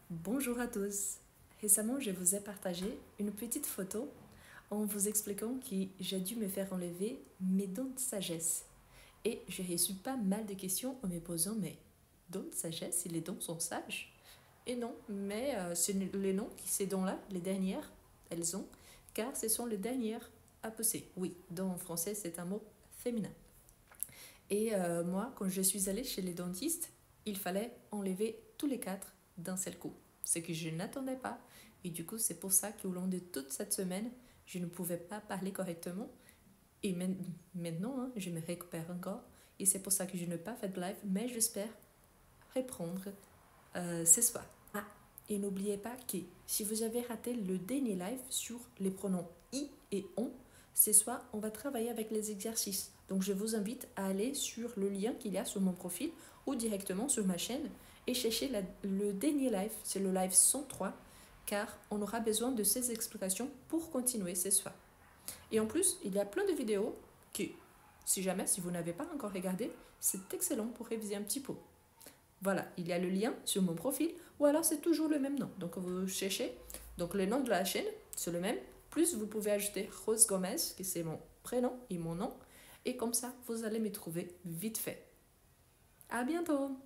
Bonjour à tous. Récemment, je vous ai partagé une petite photo en vous expliquant que j'ai dû me faire enlever mes dents de sagesse. Et j'ai reçu pas mal de questions en me posant mais dents de sagesse, si les dents sont sages? Et non, mais c'est les noms qui ces dents-là, les dernières, elles ont, car ce sont les dernières à pousser. Oui, dents en français, c'est un mot féminin. Et moi, quand je suis allée chez les dentistes, il fallait enlever tous les quatre d'un seul coup. Ce que je n'attendais pas. Et du coup, c'est pour ça qu'au long de toute cette semaine, je ne pouvais pas parler correctement. Et maintenant, hein, je me récupère encore. Et c'est pour ça que je n'ai pas fait de live, mais j'espère reprendre ce soir. Ah, et n'oubliez pas que si vous avez raté le dernier live sur les pronoms i et on, ce soir, on va travailler avec les exercices. Donc je vous invite à aller sur le lien qu'il y a sur mon profil ou directement sur ma chaîne et chercher le dernier live, c'est le live 103, car on aura besoin de ces explications pour continuer ce soir. Et en plus, il y a plein de vidéos qui, si vous n'avez pas encore regardé, c'est excellent pour réviser un petit peu. Voilà, il y a le lien sur mon profil, ou alors c'est toujours le même nom. Donc vous cherchez, donc le nom de la chaîne, c'est le même, plus vous pouvez ajouter Rose Gomez, qui c'est mon prénom et mon nom, et comme ça, vous allez me trouver vite fait. À bientôt!